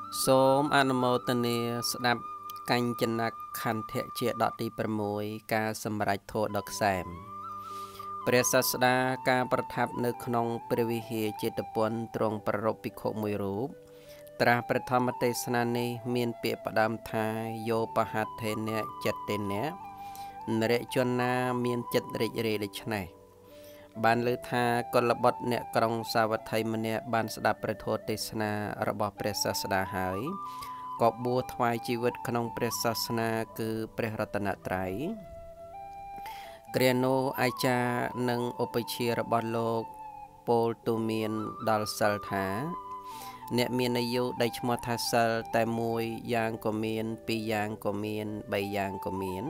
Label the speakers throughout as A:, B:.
A: សូមអនុមោទនាស្ដាប់កញ្ចនខន្ធៈជាដកទី6ការសម្រេចធម៌ដ៏ក្សែមព្រះសាស្តាការប្រថាប់នៅក្នុងព្រះវិហារចេតពុនទ្រង់ប្ររពភិក្ខុមួយរូបត្រាស់ព្រះធម្មទេសនានេះមានពាក្យផ្ដាំថាយោបហត្ថេនៈចិត្តេនៈនរជនណាមានចិត្តរីករាយដូច្នេះបានលើថាកុលបុត្រអ្នកក្រុងសាវត្ថីម្នាក់បានស្ដាប់ព្រះធម៌ទេសនារបស់ព្រះសាស្តាហើយក៏បួសថ្វាយជីវិតក្នុងព្រះសាសនាគឺព្រះរតនត្រ័យគ្រានោះអាចារ្យនិងឧបជារបស់លោកពោលទូមានដល់សិលថាអ្នកមានអាយុដែលឈ្មោះថាសិលតែមួយយ៉ាងក៏មានពីរយ៉ាងក៏មានបីយ៉ាងក៏មាន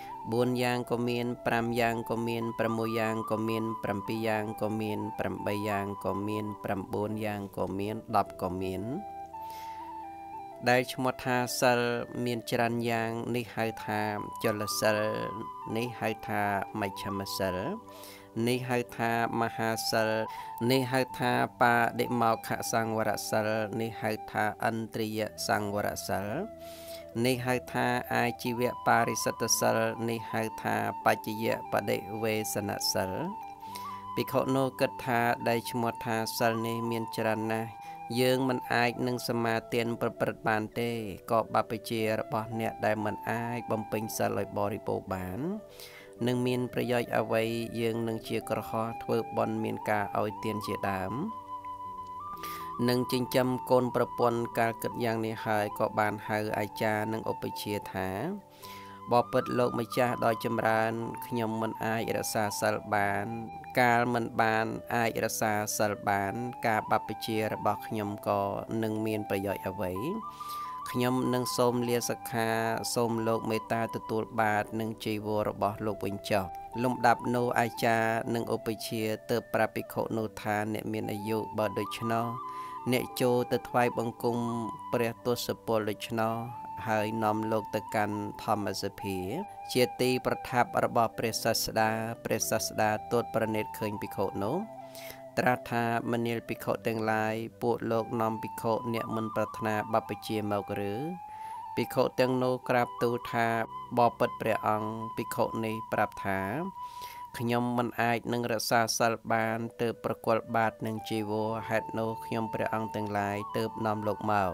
A: 4យ៉ាងក៏មាន5យ៉ាងក៏មាន6យ៉ាងក៏មាន7យ៉ាងក៏មាន8យ៉ាងក៏មាន9យ៉ាងក៏មាន10ក៏មានដែលឈ្មោះថាសិលមានច្រើនយ៉ាងនេះហៅថាចលសិលនេះហៅថាមជ្ឈមសិលនេះហៅថាមហាសិលនេះហៅថាបដិមោខសង្វរសិលនេះហៅថាឥន្ទ្រិយសង្វរសិលនេះហៅថាអាជីវបរិសិទ្ធសិលនេះហៅថាបច្ចយបដិវេសនសិលភិក្ខុនោះគិតថាដែលឈ្មោះថាសិលនេះមានច្រើនណាស់យើងមិនអាចនឹងសមាទានប្រព្រឹត្តបានទេក៏បព្វជិរបស់អ្នកដែលមិនអាចបំពេញសិលឲ្យបរិបូរណ៍បាននឹងមានប្រយោជន៍អ្វីយើងនឹងជាក្រហមធ្វើបុណ្យមានការឲ្យទានជាដើមនឹងចិញ្ចឹមកូនប្រពន្ធកាលគិតយ៉ាងនេះហើយក៏បានហៅអាចារ្យនិងឧបជាថាបបិទ្ធលោកម្ចាស់ដ៏ចម្រើនខ្ញុំមិនអាចរក្សាសិលបានកាលមិនបានអាចរក្សាសិលបានការបព្វជិរបស់ខ្ញុំក៏នឹងមានប្រយោជន៍អ្វីខ្ញុំនឹងសូមលាសិក្ខាសូមលោកមេត្តាទទួលបាតនឹងជីវររបស់លោកវិញចុះលំដាប់នោះអាចារ្យនិងឧបជាទើបប្រាប់ភិក្ខុនោះថាអ្នកមានអាយុបើដូច្នោះអ្នកចូលទៅថ្វាយបង្គំព្រះទស្សពលដូច្នោះហើយនាំលោកទៅកាន់ធម្មសភាជាទីប្រថាប់របស់ព្រះសាស្តាទូតប្រណិតឃើញភិក្ខុនោះត្រាស់ថាមនាលភិក្ខុទាំងឡាយពួកលោកនាំភិក្ខុអ្នកមិនប្រាថ្នាបព្វជិមកឬភិក្ខុទាំងនោះក្រាបទូលថាបបិទ្ធព្រះអង្គភិក្ខុនេះប្រាប់ថាខ្ញុំមិនអាចនឹងរក្សាសិលបានទើបប្រគល់បាតនឹងជីវរហេតុនោះខ្ញុំព្រះអង្គទាំងឡាយទើបនាំលោកមក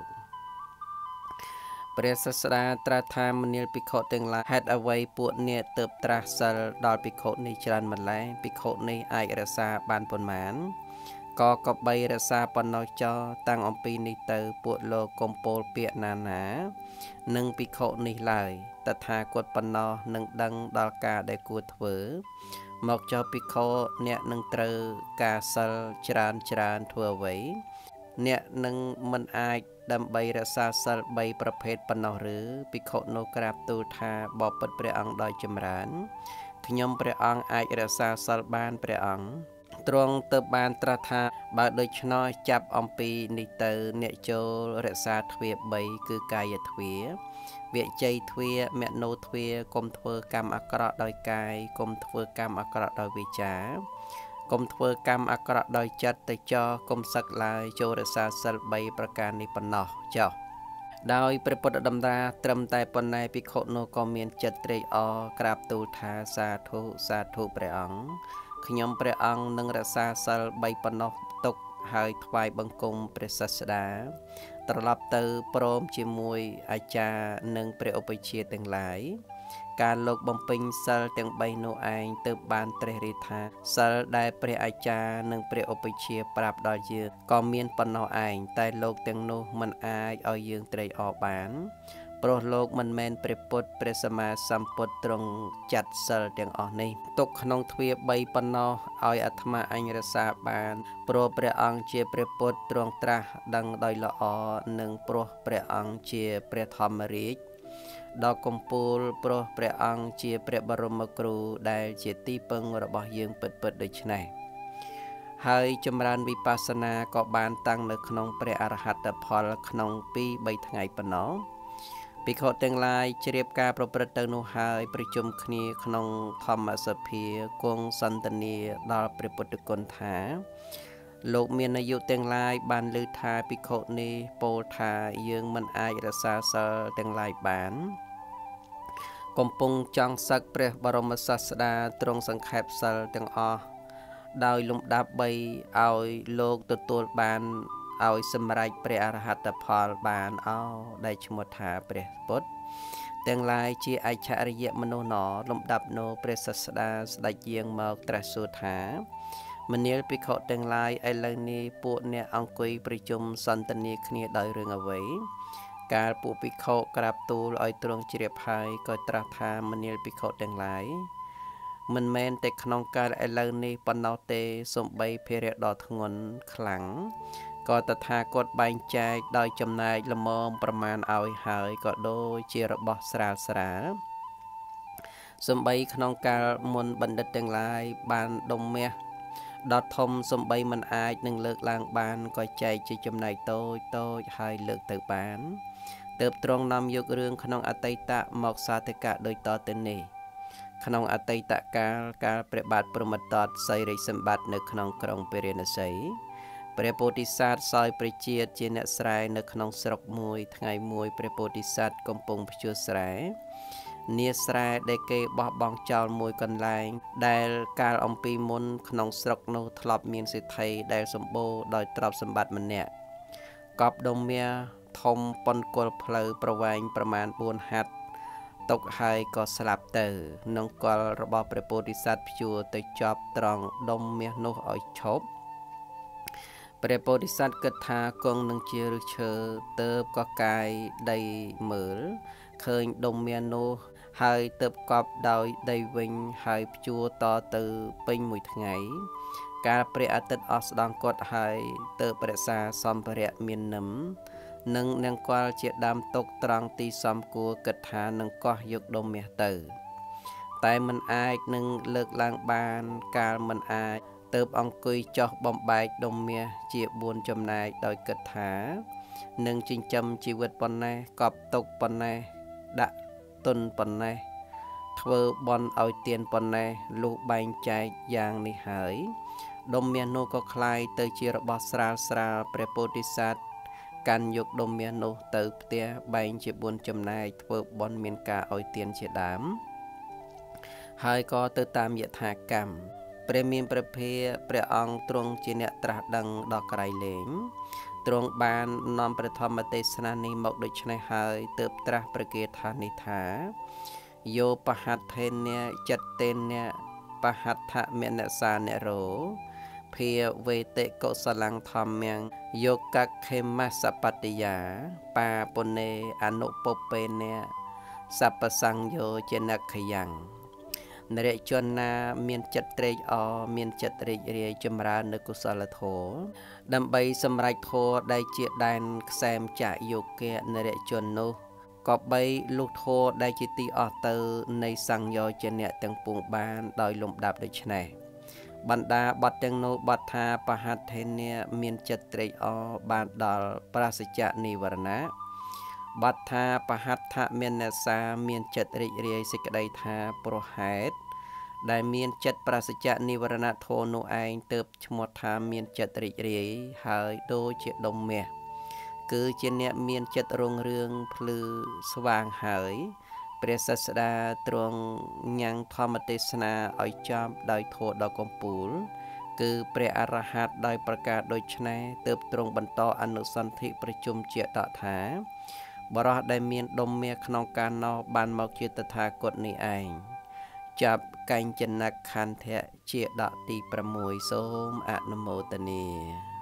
A: ព្រះសាស្តាត្រាស់ថាមនាលភិក្ខុទាំងឡាយហេតុអ្វីពួកអ្នកទើបត្រាស់សិលដល់ភិក្ខុនេះច្រើនម្ល៉េះភិក្ខុនេះអាចរក្សាបានប៉ុន្មានក៏បីរក្សាប៉ុណ្ណោះចោលតាំងអំពីនេះទៅពួកលោកកំពោលពាក្យណានឹងភិក្ខុនេះឡើយតថាគតប៉ុណ្ណោះនឹងដឹងដល់ការដែលគួរធ្វើមកចោលភិក្ខុអ្នកនឹងត្រូវការសិលច្រើនធ្វើអ្វីអ្នកនឹងមិនអាចដើម្បីរក្សាសិល3ប្រភេទប៉ុណ្ណោះឬភិក្ខុនោះក្រាបទូលថាបបិទ្ធព្រះអង្គដោយចម្រើនខ្ញុំព្រះអង្គអាចរក្សាសិលបានព្រះអង្គទ្រង់ទៅបានត្រាស់ថាបើដូច្នោះចាប់អំពីនេះទៅអ្នកចូលរក្សាទ្វា3គឺកាយទ្វាវិជ័យទ្វាមនោទ្វាកុំធ្វើកម្មអាក្រក់ដោយកាយកុំធ្វើកម្មអាក្រក់ដោយវាចាកុំធ្វើកម្មអាក្រក់ដោយចិត្តទៅចោកុំសឹកឡើយចូលរក្សាសិល3ប្រការនេះប៉ុណ្ណោះចោដោយព្រះពុទ្ធដំរាត្រឹមតែប៉ុណ្ណេះភិក្ខុនោះក៏មានចិត្តត្រេកអរក្រាបទូលថាសាធុព្រះអង្គខ្ញុំព្រះអង្គនឹងរក្សាសិល3ប៉ុណ្ណោះទុកហើយថ្វាយបង្គំព្រះសាស្តាត្រឡប់ទៅព្រមជាមួយអាចារ្យនិងព្រះឧបជាទាំងឡាយការលោកបំពេញសិលទាំង3នោះឯងទើបបានត្រេះរិះថាសិលដែលព្រះអាចារ្យនិងព្រះឧបជាប្រាប់ដល់យើងក៏មានប៉ុណ្ណោះឯងតែលោកទាំងនោះមិនអាចឲ្យយើងត្រេកអរបានព្រោះលោកមិនមែនព្រះពុទ្ធព្រះសម្មាសម្ពុទ្ធទ្រង់ចាត់សិលទាំងអស់នេះទុកក្នុងទ្វា3ប៉ុណ្ណោះឲ្យអាត្មាអញរក្សាបានព្រោះព្រះអង្គជាព្រះពុទ្ធទ្រង់ត្រាស់ដឹងដោយល្អនិងព្រោះព្រះអង្គជាព្រះធម្មរាជដ៏កំពូលព្រោះព្រះអង្គជាព្រះបរមគ្រូដែលជាទីពឹងរបស់យើងពិតដូច្នេះហើយចម្រើនវិបស្សនាក៏បានតាំងនៅក្នុងព្រះអរហត្តផលក្នុង2-3ថ្ងៃប៉ុណ្ណោះភិក្ខុទាំងឡាយជ្រាបការប្រព្រឹត្តទៅនោះហើយប្រជុំគ្នាក្នុងធម្មសភាគង់សន្ទនាដល់ព្រះពុទ្ធគុណថាលោកមានអាយុទាំងឡាយបានលើថាភិក្ខុនេះពោលថាយើងមិនអាចរក្សាសិលទាំងឡាយបានកំពុងចង់សឹកព្រះបរមសាស្តាទ្រង់សង្ខេបសិលទាំងអស់ដោយលំដាប់3ឲ្យលោកទទួលបានឲ្យសម្រេចព្រះអរហត្តផលបានដែលឈ្មោះថាព្រះពុទ្ធទាំងឡាយជាអច្ឆរិយមនុស្សណលំដាប់នោះព្រះសាស្តាស្ដេចយាងមកត្រាស់សួរថាមនាលភិក្ខុទាំងឡាយឥឡូវនេះពួកអ្នកអង្គុយប្រជុំសន្ទនាគ្នាដោយរឿងអ្វីកាលពួកភិក្ខុក្រាបទូលឲ្យទ្រង់ជ្រាបហើយក៏ត្រាស់ថាមនាលភិក្ខុទាំងឡាយមិនមែនតែក្នុងកាលឥឡូវនេះប៉ុណ្ណោះទេសូម្បីភារៈដ៏ធ្ងន់ខ្លាំងក៏តថាគតបែងចែកដោយចំណែកល្មមប្រមាណឲ្យហើយក៏ដូចជារបស់ស្រាលស្រាលសូម្បីក្នុងកាលមុនបណ្ឌិតទាំងឡាយបានដុំមាសដ៏ធំសំបីមិនអាចនឹងលើកឡើងបានក៏ចែកជាចំណែកតូចហើយលើកទៅបានទើបទ្រង់នាំយករឿងក្នុងអតីតមកសាធកៈដូចតទៅនេះក្នុងអតីតកាលព្រះបាទព្រហ្មទត្តសីរិសម្បត្តិនៅក្នុងក្រុងពារាណសីព្រះពោធិសត្វសោយព្រះជាតិជាអ្នកស្រែនៅក្នុងស្រុកមួយថ្ងៃមួយព្រះពោធិសត្វកំពុងភ្ជួរស្រែនាស្រែដែលគេបោះបង់ចោលមួយកន្លែងដែលកាលអំពីមុនក្នុងស្រុកនោះធ្លាប់មានសេដ្ឋីដែលសម្បូរដោយទ្រព្យសម្បត្តិម្នាក់កប់ដុំមាសធំប៉ុនគល់ផ្លូវប្រវែងប្រមាណ4ហត្ថຕົកហើយក៏ស្លាប់ទៅក្នុងកលរបស់ព្រះពោធិសត្វភ្ជួរទៅចប់ត្រង់ដុំមាសនោះឲ្យឈប់ព្រះពោធិសត្វគិតថាគង់នឹងជាឫសឈើទើបក៏កាយដីមើលឃើញដុំមាសនោះហើយទើបកប់ដោយដីវិញហើយភ្ជួរតទៅពេញមួយថ្ងៃកាលព្រះអាទិត្យអស់ស្ដង់គាត់ហើយទើបរក្សាសម្ភារៈមាននឹមនិងនង្គ័លជាដើមទុកត្រង់ទីសំគួរគិតថានឹងកោះយកដុំមាសទៅតែមិនអាចនឹងលើកឡើងបានកាលមិនអាចទើបអង្គុយចោះបំបែកដុំមាសជា4ចំណែកដោយគិតថានឹងចិញ្ចឹមជីវិតប៉ុណ្ណេះកប់ទុកប៉ុណ្ណេះដាក់ទុនប៉ុណ្ណេះធ្វើបន់ឲ្យទៀនប៉ុណ្ណេះលុះបែងចែកយ៉ាងនេះហើយដុំមាសនោះក៏คล้ายទៅជារបស់ស្រាលព្រះពោធិសត្វកាន់យកដុំមាសនោះទៅផ្ទះបែងជា4ចំណែកធ្វើបន់មានការឲ្យទៀនជាដើមហើយក៏ទៅតាមយថាកម្មព្រះមានព្រះភិយព្រះអង្គទ្រង់ជាអ្នកត្រាស់ដឹងដល់ក្រៃលែងទ្រង់បាននាំព្រះធម្មទេសនានេះមកដូច្នេះហើយទើបត្រាស់ប្រកាសថានេះថាយោបហត្ថេនៈចិត្តេនៈបហដ្ឋមនសានិរោភាវេតិកុសលង្ធម្មំយោកខេមសបតិយាបាពុនេអនុពពេនៈសัพពសង្យោចនខយ៉ាងនរជនណាមានចិត្តត្រេកអរមានចិត្តរីករាយចម្រើននៅកុសលធម៌ដើម្បីសម្រេចធម៌ដែលជាដែនខ្សែមចយោគៈនរជននោះក៏បីលុះធម៌ដែលជាទីអស់ទៅនៃសង្យោចនៈទាំងពួងបានដោយលំដាប់ដូច្នេះបណ្ដាបទទាំងនោះបទថាបហត្ថេនៈមានចិត្តត្រេកអរបានដល់ប្រាសចៈនិវរណៈបទថាបហដ្ឋមនសាមានចិត្តរីករាយសេចក្តីថាប្រហែតដែលមានចិត្តប្រាសចៈនិវរណៈធម៌នោះឯងទើបឈ្មោះថាមានចិត្តរីករាយហើយដូចជាដុំមាសគឺជាអ្នកមានចិត្តរុងរឿងភ្លឺស្វាងហើយព្រះសាស្តាទ្រង់ញ៉ាំងធម្មទេសនាឲ្យចប់ដោយធម៌ដ៏កំពូលគឺព្រះអរហន្តដោយប្រការដូចនេះទើបទ្រង់បន្តអនុសន្ធិប្រជុំជាតថាបរោះដែលមានដុំមាសក្នុងកាលនោះបានមកជាតថាគតនេះឯងចាប់កញ្ចនខន្ធៈជាដកទី6សូមអនុមោទនា